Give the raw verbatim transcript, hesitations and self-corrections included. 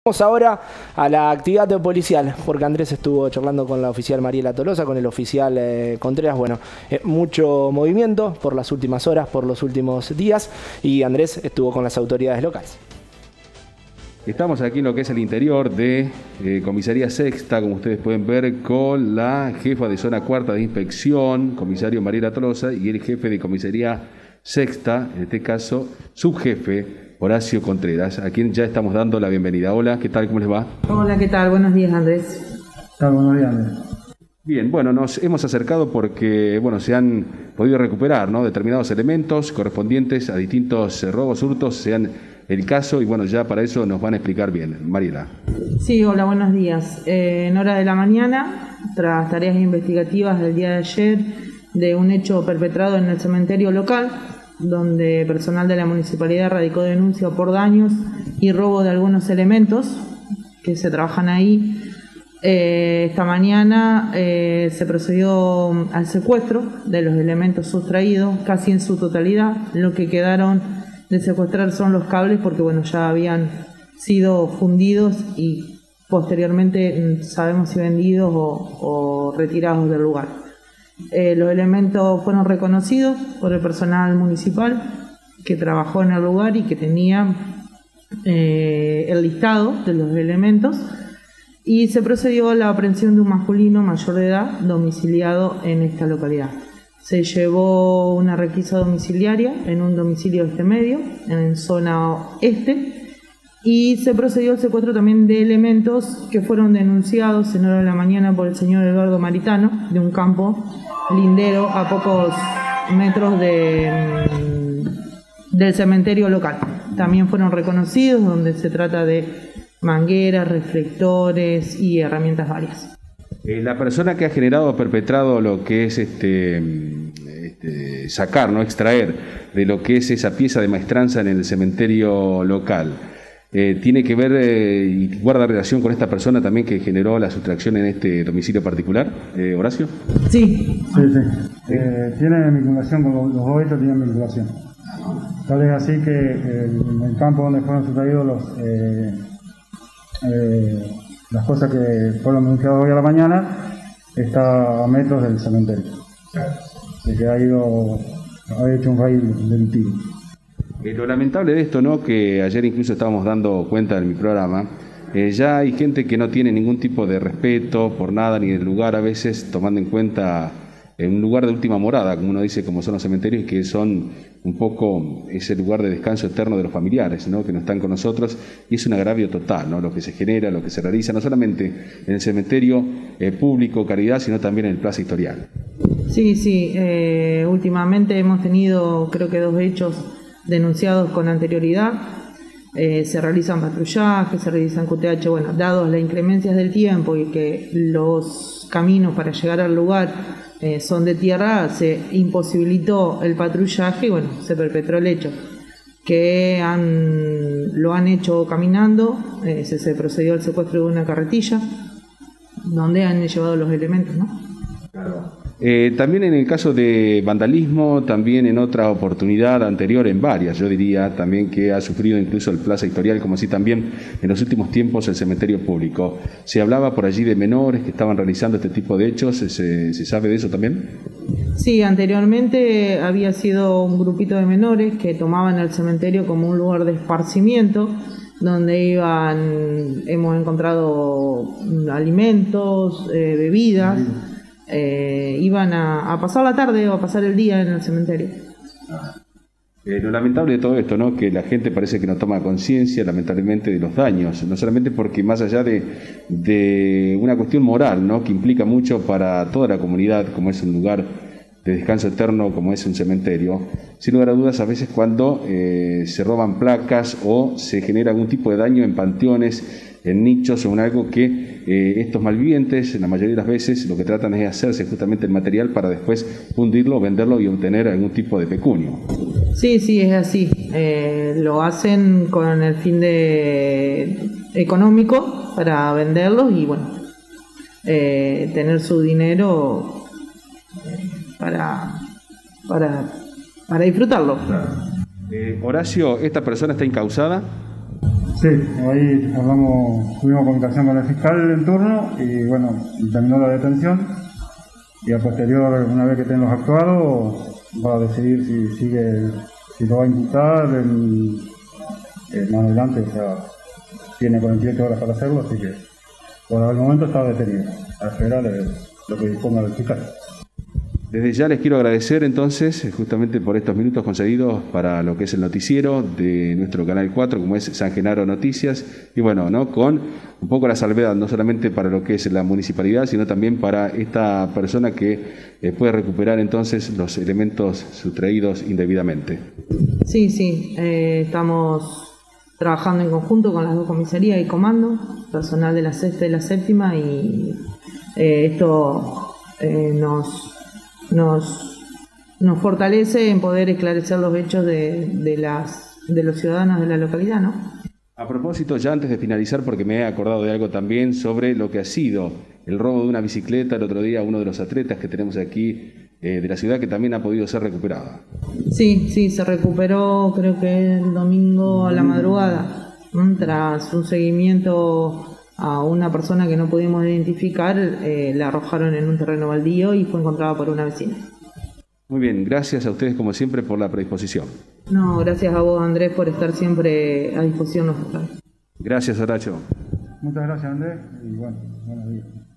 Vamos ahora a la actividad policial, porque Andrés estuvo charlando con la oficial Mariela Tolosa, con el oficial eh, Contreras. Bueno, eh, mucho movimiento por las últimas horas, por los últimos días, y Andrés estuvo con las autoridades locales. Estamos aquí en lo que es el interior de eh, Comisaría Sexta, como ustedes pueden ver, con la jefa de Zona Cuarta de Inspección, comisario Mariela Tolosa, y el jefe de Comisaría Sexta, en este caso, subjefe Horacio Contreras, a quien ya estamos dando la bienvenida. Hola, ¿qué tal? ¿Cómo les va? Hola, ¿qué tal? Buenos días, Andrés. Hola, buenos días, Andrés. Bien, bueno, nos hemos acercado porque, bueno, se han podido recuperar, ¿no?, determinados elementos correspondientes a distintos eh, robos, hurtos, sean el caso, y bueno, ya para eso nos van a explicar bien. Mariela. Sí, hola, buenos días. Eh, en hora de la mañana, tras tareas investigativas del día de ayer, de un hecho perpetrado en el cementerio local, donde personal de la municipalidad radicó denuncia por daños y robo de algunos elementos que se trabajan ahí. Eh, esta mañana eh, se procedió al secuestro de los elementos sustraídos, casi en su totalidad. Lo que quedaron de secuestrar son los cables, porque bueno, ya habían sido fundidos y posteriormente sabemos si vendidos o, o retirados del lugar. Eh, los elementos fueron reconocidos por el personal municipal que trabajó en el lugar y que tenía eh, el listado de los elementos, y se procedió a la aprehensión de un masculino mayor de edad domiciliado en esta localidad. Se llevó una requisa domiciliaria en un domicilio de este medio, en zona este, y se procedió al secuestro también de elementos que fueron denunciados en hora de la mañana por el señor Eduardo Maritano, de un campo lindero a pocos metros de, del cementerio local. También fueron reconocidos, donde se trata de mangueras, reflectores y herramientas varias. Eh, la persona que ha generado o perpetrado lo que es este, este sacar, no extraer de lo que es esa pieza de maestranza en el cementerio local, Eh, ¿tiene que ver eh, y guarda relación con esta persona también que generó la sustracción en este domicilio particular, eh, Horacio? Sí. Sí, sí. Eh, tiene vinculación con los, los dos hechos, tienen vinculación. Tal es así que eh, en el campo donde fueron sustraídos los, eh, eh, las cosas que fueron denunciadas hoy a la mañana, está a metros del cementerio. Así que ha ido, ha hecho un raíz delictivo. Eh, lo lamentable de esto, ¿no?, que ayer incluso estábamos dando cuenta en mi programa, eh, ya hay gente que no tiene ningún tipo de respeto por nada ni del lugar, a veces tomando en cuenta eh, un lugar de última morada, como uno dice, como son los cementerios, que son un poco ese lugar de descanso eterno de los familiares, ¿no?, que no están con nosotros, y es un agravio total, ¿no?, lo que se genera, lo que se realiza, no solamente en el cementerio eh, público, caridad, sino también en el Plaza Historial. Sí, sí, eh, últimamente hemos tenido creo que dos hechos denunciados con anterioridad. Eh, se realizan patrullajes, se realizan Q T H, bueno, dados las inclemencias del tiempo y que los caminos para llegar al lugar eh, son de tierra, se imposibilitó el patrullaje y bueno, se perpetró el hecho, que han, lo han hecho caminando. eh, se, se procedió al secuestro de una carretilla donde han llevado los elementos, ¿no? Claro. Eh, también en el caso de vandalismo, también en otra oportunidad anterior, en varias, yo diría también que ha sufrido incluso el Plaza Historial, como así también en los últimos tiempos el cementerio público. ¿Se hablaba por allí de menores que estaban realizando este tipo de hechos? ¿Se, se sabe de eso también? Sí, anteriormente había sido un grupito de menores que tomaban el cementerio como un lugar de esparcimiento, donde iban, hemos encontrado alimentos, eh, bebidas. Eh, iban a, a pasar la tarde o a pasar el día en el cementerio. Eh, lo lamentable de todo esto, ¿no?, que la gente parece que no toma conciencia, lamentablemente, de los daños, no solamente porque más allá de, de una cuestión moral, ¿no?, que implica mucho para toda la comunidad, como es un lugar de descanso eterno, como es un cementerio, sin lugar a dudas, a veces cuando eh, se roban placas o se genera algún tipo de daño en panteones, en nichos o en algo que eh, estos malvivientes, la mayoría de las veces, lo que tratan es hacerse justamente el material para después fundirlo, venderlo y obtener algún tipo de pecunio. Sí, sí, es así. Eh, lo hacen con el fin de económico para venderlos y bueno, eh, tener su dinero para, para, para disfrutarlo. Eh, Horacio, ¿esta persona está incausada? Sí, ahí hablamos, tuvimos comunicación con el fiscal en turno y bueno, terminó la detención y a posterior, una vez que estén los actuados, va a decidir si sigue, si lo va a imputar en, en más adelante, o sea, tiene cuarenta y ocho horas para hacerlo, así que por el momento está detenido, a esperar lo que disponga el fiscal. Desde ya les quiero agradecer entonces justamente por estos minutos concedidos para lo que es el noticiero de nuestro Canal cuatro, como es San Genaro Noticias, y bueno, ¿no? Con un poco la salvedad, no solamente para lo que es la municipalidad, sino también para esta persona que eh, puede recuperar entonces los elementos sustraídos indebidamente. Sí, sí, eh, estamos trabajando en conjunto con las dos comisarías y comando, personal de la sexta y la séptima, y eh, esto eh, nos... Nos, nos fortalece en poder esclarecer los hechos de, de, las, de los ciudadanos de la localidad, ¿no? A propósito, ya antes de finalizar, porque me he acordado de algo también sobre lo que ha sido el robo de una bicicleta el otro día, uno de los atletas que tenemos aquí eh, de la ciudad, que también ha podido ser recuperada. Sí, sí, se recuperó creo que el domingo a la madrugada, ¿no? Tras un seguimiento a una persona que no pudimos identificar, eh, la arrojaron en un terreno baldío y fue encontrada por una vecina. Muy bien, gracias a ustedes como siempre por la predisposición. No, gracias a vos, Andrés, por estar siempre a disposición nuestra. Gracias, Horacio. Muchas gracias, Andrés, y bueno, buenos días.